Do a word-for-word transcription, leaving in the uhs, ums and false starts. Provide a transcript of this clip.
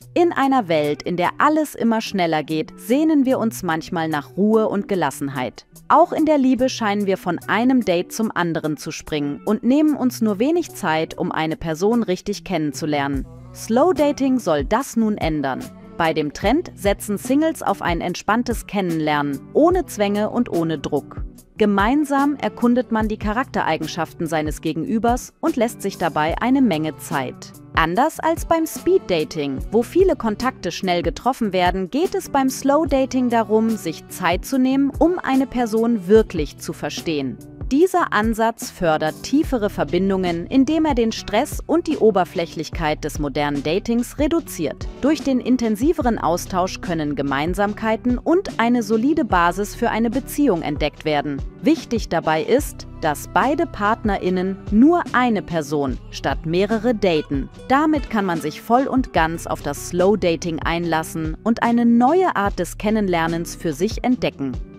In einer Welt, in der alles immer schneller geht, sehnen wir uns manchmal nach Ruhe und Gelassenheit. Auch in der Liebe scheinen wir von einem Date zum anderen zu springen und nehmen uns nur wenig Zeit, um eine Person richtig kennenzulernen. Slow Dating soll das nun ändern. Bei dem Trend setzen Singles auf ein entspanntes Kennenlernen, ohne Zwänge und ohne Druck. Gemeinsam erkundet man die Charaktereigenschaften seines Gegenübers und lässt sich dabei eine Menge Zeit. Anders als beim Speed-Dating, wo viele Kontakte schnell getroffen werden, geht es beim Slow-Dating darum, sich Zeit zu nehmen, um eine Person wirklich zu verstehen. Dieser Ansatz fördert tiefere Verbindungen, indem er den Stress und die Oberflächlichkeit des modernen Datings reduziert. Durch den intensiveren Austausch können Gemeinsamkeiten und eine solide Basis für eine Beziehung entdeckt werden. Wichtig dabei ist, dass beide PartnerInnen nur eine Person statt mehrere daten. Damit kann man sich voll und ganz auf das Slow Dating einlassen und eine neue Art des Kennenlernens für sich entdecken.